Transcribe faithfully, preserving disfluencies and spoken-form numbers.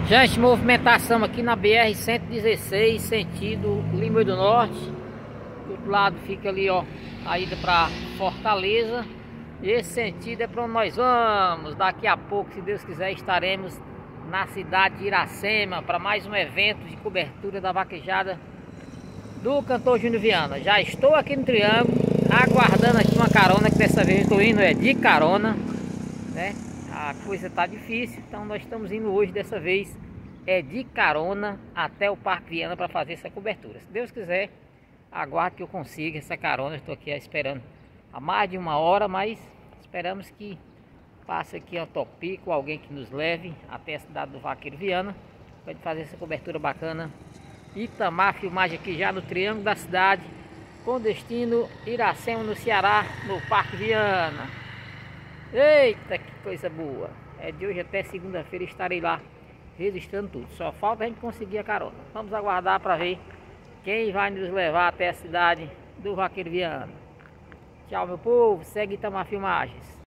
Gente, movimentação aqui na B R cento e dezesseis, sentido Limoeiro do Norte. Do outro lado fica ali, ó, a ida para Fortaleza. E esse sentido é para onde nós vamos. Daqui a pouco, se Deus quiser, estaremos na cidade de Iracema para mais um evento de cobertura da vaquejada do cantor Júnior Viana. Já estou aqui no Triângulo, aguardando aqui uma carona, que dessa vez eu estou indo é de carona, né? A coisa tá difícil, então nós estamos indo hoje, dessa vez é de carona até o Parque Viana para fazer essa cobertura. Se Deus quiser, aguardo que eu consiga essa carona. Estou aqui esperando há mais de uma hora, mas esperamos que passe aqui a Topico, alguém que nos leve até a cidade do Vaqueiro Viana para fazer essa cobertura bacana. Itamar, filmagem aqui já no Triângulo da cidade, com destino Iracema, no Ceará, no Parque Viana. Eita, que coisa boa! É de hoje até segunda-feira estarei lá registrando tudo. Só falta a gente conseguir a carona. Vamos aguardar para ver quem vai nos levar até a cidade do Vaqueiro Viana. Tchau, meu povo. Segue Itamar Filmagens.